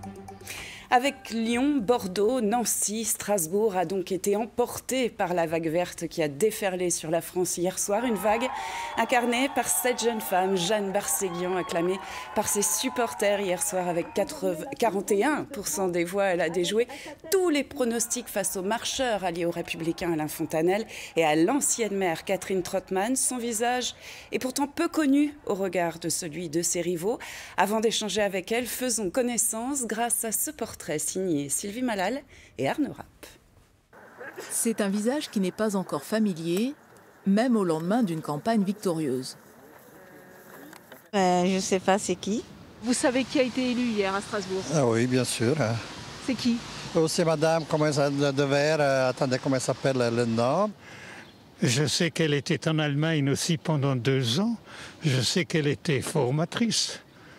Avec Lyon, Bordeaux, Nancy, Strasbourg a donc été emportée par la vague verte qui a déferlé sur la France hier soir. Une vague incarnée par cette jeune femme, Jeanne Barséguian, acclamée par ses supporters hier soir avec 41% des voix. Elle a déjoué tous les pronostics face aux marcheurs alliés aux Républicains Alain Fontanelle et à l'ancienne maire Catherine Trottmann. Son visage est pourtant peu connu au regard de celui de ses rivaux. Avant d'échanger avec elle, faisons connaissance grâce à ce portrait signé Sylvie Malal et Arnaud Rapp. C'est un visage qui n'est pas encore familier, même au lendemain d'une campagne victorieuse. Je ne sais pas c'est qui. Vous savez qui a été élu hier à Strasbourg? Ah oui, bien sûr. C'est qui? C'est madame, comment elle attendez, comment elle s'appelle le nom? Je sais qu'elle était en Allemagne aussi pendant 2 ans. Je sais qu'elle était formatrice.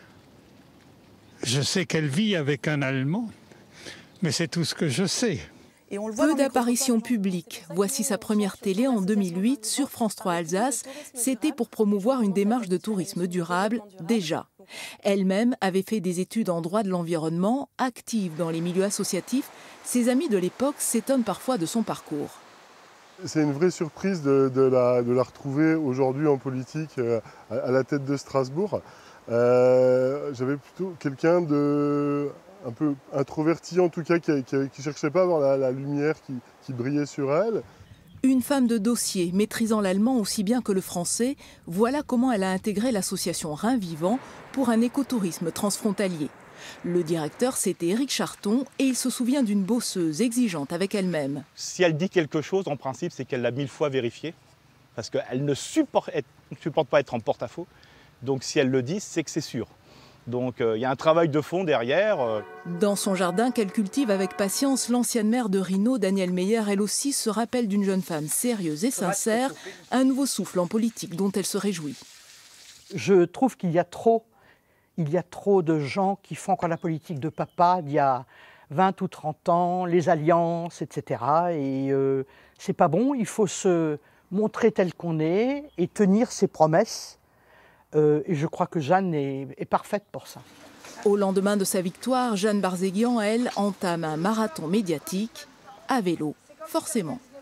Je sais qu'elle vit avec un Allemand, mais c'est tout ce que je sais. Peu d'apparitions publiques. Voici sa première télé en 2008 sur France 3 Alsace. C'était pour promouvoir une démarche de tourisme durable, déjà. Elle-même avait fait des études en droit de l'environnement, active dans les milieux associatifs. Ses amis de l'époque s'étonnent parfois de son parcours. C'est une vraie surprise de la retrouver aujourd'hui en politique à la tête de Strasbourg. J'avais plutôt quelqu'un de un peu introverti en tout cas, qui cherchait pas à avoir la lumière qui brillait sur elle. Une femme de dossier, maîtrisant l'allemand aussi bien que le français, voilà comment elle a intégré l'association Rhin Vivant pour un écotourisme transfrontalier. Le directeur, c'était Éric Charton, et il se souvient d'une bosseuse exigeante avec elle-même. Si elle dit quelque chose, en principe, c'est qu'elle l'a 1000 fois vérifié, parce qu'elle ne supporte pas être en porte-à-faux. Donc si elle le dit, c'est que c'est sûr. Donc il y a un travail de fond derrière. Dans son jardin qu'elle cultive avec patience, l'ancienne maire de Rhino, Danielle Meyer, elle aussi se rappelle d'une jeune femme sérieuse et sincère, un nouveau souffle en politique dont elle se réjouit. Je trouve qu'il y a trop de gens qui font encore la politique de papa d'il y a 20 ou 30 ans, les alliances, etc. Et c'est pas bon, il faut se montrer tel qu'on est et tenir ses promesses. Et je crois que Jeanne est parfaite pour ça. Au lendemain de sa victoire, Jeanne Barséguian, elle, entame un marathon médiatique à vélo, forcément.